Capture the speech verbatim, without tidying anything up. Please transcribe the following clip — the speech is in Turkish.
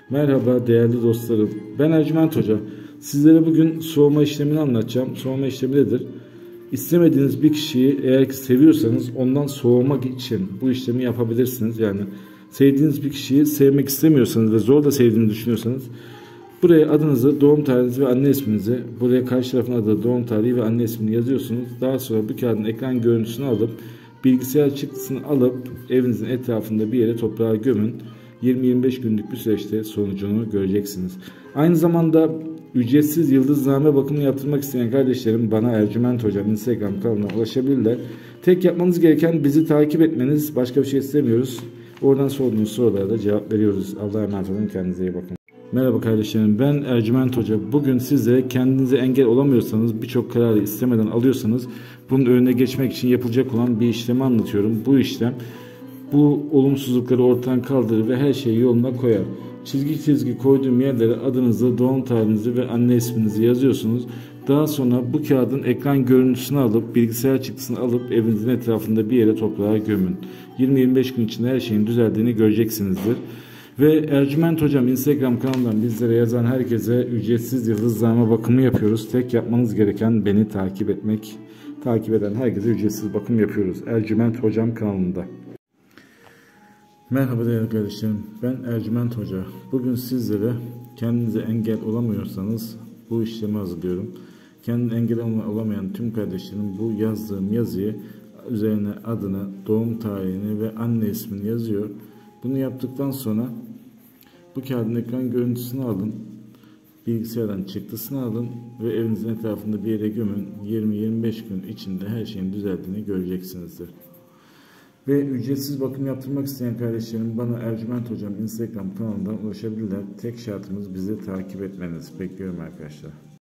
Merhaba değerli dostlarım. Ben Ercüment Hoca. Sizlere bugün soğuma işlemini anlatacağım. Soğuma işlemi nedir? İstemediğiniz bir kişiyi eğer ki seviyorsanız ondan soğumak için bu işlemi yapabilirsiniz. Yani sevdiğiniz bir kişiyi sevmek istemiyorsanız ve zor da sevdiğini düşünüyorsanız buraya adınızı, doğum tarihinizi ve anne isminizi, buraya karşı tarafın adı, doğum tarihi ve anne ismini yazıyorsunuz. Daha sonra bu kağıdın ekran görüntüsünü alıp bilgisayar çıktısını alıp evinizin etrafında bir yere toprağa gömün. yirmi yirmi beş günlük bir süreçte sonucunu göreceksiniz. Aynı zamanda ücretsiz yıldızname bakımı yaptırmak isteyen kardeşlerim bana Ercüment Hocam Instagram kanalına ulaşabilirler. Tek yapmanız gereken bizi takip etmeniz. Başka bir şey istemiyoruz. Oradan sorduğunuz sorulara da cevap veriyoruz. Allah'a emanet olun. Kendinize iyi bakın. Merhaba kardeşlerim, ben Ercüment Hoca. Bugün size kendinize engel olamıyorsanız, birçok kararı istemeden alıyorsanız bunun önüne geçmek için yapılacak olan bir işlemi anlatıyorum. Bu işlem bu olumsuzlukları ortadan kaldırır ve her şeyi yoluna koyar. Çizgi çizgi koyduğum yerlere adınızı, doğum tarihinizi ve anne isminizi yazıyorsunuz. Daha sonra bu kağıdın ekran görüntüsünü alıp bilgisayar çıktısını alıp evinizin etrafında bir yere toprağa gömün. yirmi yirmi beş gün içinde her şeyin düzeldiğini göreceksinizdir. Ve Ercüment Hocam Instagram kanalından bizlere yazan herkese ücretsiz yıldızname bakımı yapıyoruz. Tek yapmanız gereken beni takip etmek. Takip eden herkese ücretsiz bakım yapıyoruz. Ercüment Hocam kanalında. Merhaba değerli kardeşlerim, ben Ercüment Hoca. Bugün sizlere kendinize engel olamıyorsanız bu işlemi hazırlıyorum. Kendine engel olamayan tüm kardeşlerim bu yazdığım yazıyı üzerine adını, doğum tarihini ve anne ismini yazıyor. Bunu yaptıktan sonra bu kağıdın ekran görüntüsünü alın, bilgisayardan çıktısını alın ve evinizin etrafında bir yere gömün. yirmi yirmi beş gün içinde her şeyin düzeldiğini göreceksinizdir. Ve ücretsiz bakım yaptırmak isteyen kardeşlerim bana Ercüment Hocam Instagram kanalından ulaşabilirler. Tek şartımız bizi takip etmeniz. Bekliyorum arkadaşlar.